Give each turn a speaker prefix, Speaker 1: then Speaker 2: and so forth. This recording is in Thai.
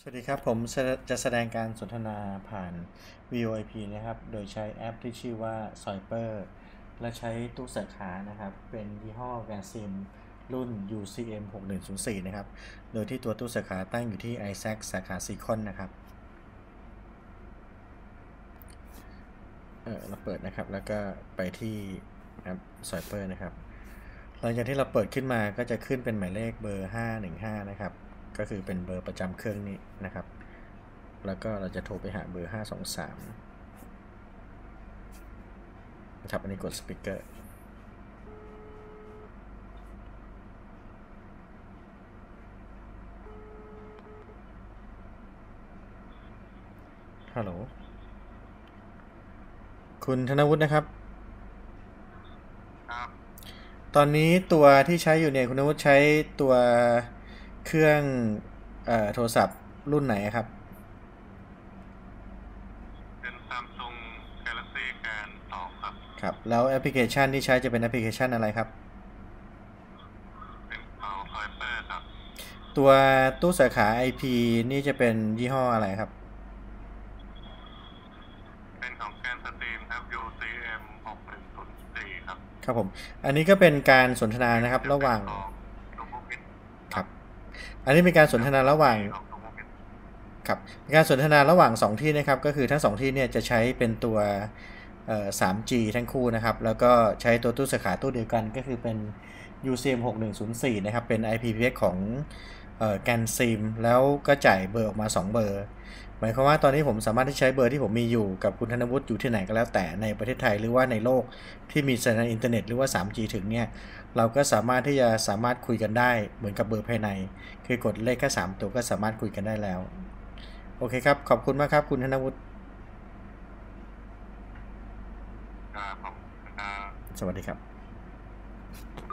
Speaker 1: วัสดีครับผมจะแสดงการสนทนาผ่าน VoIP นะครับโดยใช้แอปที่ชื่อว่า Swiper และใช้ตู้สาขานะครับเป็นยี่ห้อ Vansim รุ่น UCM 6104นะครับโดยที่ตัวตู้สาขาตั้งอยู่ที่ ISAC สาขาซีคอนนะครับเราเปิดนะครับแล้วก็ไปที่แอป Swiper นะครับหลังจากที่เราเปิดขึ้นมาก็จะขึ้นเป็นหมายเลขเบอร์515นะครับก็คือเป็นเบอร์ประจำเครื่องนี้นะครับแล้วก็เราจะโทรไปหาเบอร์523นะครับอันนี้กดสปีกเกอร์ฮัลโหลคุณธนวุฒินะครับ
Speaker 2: ครับ
Speaker 1: ตอนนี้ตัวที่ใช้อยู่เนี่ยคุณธนวุฒิใช้ตัวเครื่องโทรศัพท์รุ่นไหนครับ
Speaker 2: เป็น Samsung Galaxy Grand 2ครับ
Speaker 1: ครับแล้วแอปพลิเคชันที่ใช้จะเป็นแอปพลิเคชันอะไรครับ
Speaker 2: เป็นSwiper ครับ
Speaker 1: ตัวตู้สาขา IP นี่จะเป็นยี่ห้ออะไรครับ
Speaker 2: เป็นของ Grand Stream ครับ UCM 6104ครับ
Speaker 1: ครับผมอันนี้ก็เป็นการสนทนา
Speaker 2: ตัว
Speaker 1: นะครับ
Speaker 2: นี้จะ
Speaker 1: ระหว่าง
Speaker 2: เป็นของ Lenovo
Speaker 1: ครับ
Speaker 2: ครับ
Speaker 1: อันนี้เป็นการสน
Speaker 2: กับ
Speaker 1: ทนาระหว่าง
Speaker 2: LG ของ Lenovo
Speaker 1: ครับการสนทนาระหว่าง2ที่นะครับก็คือทั้ง2ที่เนี่ยจะใช้เป็นตัว 3G ทั้งคู่นะครับแล้วก็ใช้ตัวตู้สาขาตู้เดียวกันก็คือเป็น UCM 6104นะครับเป็น IPv6 ของกันซิมแล้วก็จ่ายเบอร์ออกมา2เบอร์หมายความว่าตอนนี้ผมสามารถที่ใช้เบอร์ที่ผมมีอยู่กับคุณธนวุฒิอยู่ที่ไหนก็แล้วแต่ในประเทศไทยหรือว่าในโลกที่มีสัญญาณอินเทอร์เน็ตหรือว่า 3G ถึงเนี่ยเราก็สามารถที่จะสามารถคุยกันได้เหมือนกับเบอร์ภายในคือกดเลขแค่3ตัวก็สามารถคุยกันได้แล้ว โอเคครับ ขอบคุณมากครับ คุณธนวุฒิ
Speaker 2: ครับผม
Speaker 1: สวัสดีครับ